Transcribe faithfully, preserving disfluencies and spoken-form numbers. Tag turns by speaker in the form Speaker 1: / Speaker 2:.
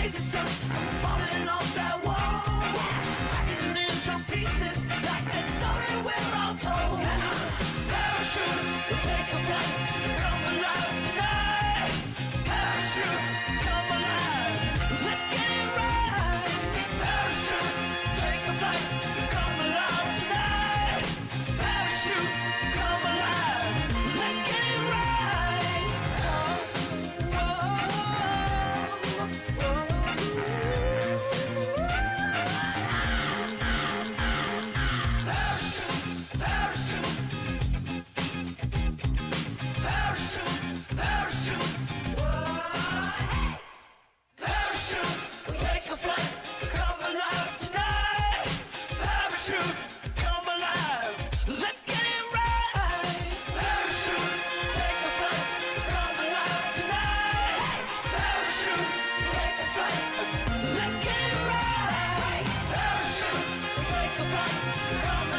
Speaker 1: save yourself from falling off that wall, cracking into pieces like that story we're all told. Parachute will take a flight, come alive tonight. Parachute, come alive, let's get it right. Parachute, take a flight, come alive tonight. Parachute, come alive, let's get it right. Oh, oh, oh, oh. Parachute, parachute, parachute, parachute. Parachute, take a flight, come alive tonight. Parachute, come alive, let's get it right. Parachute, take a flight, come alive tonight. Parachute, take a flight, let's get it right. Parachute, take a flight, come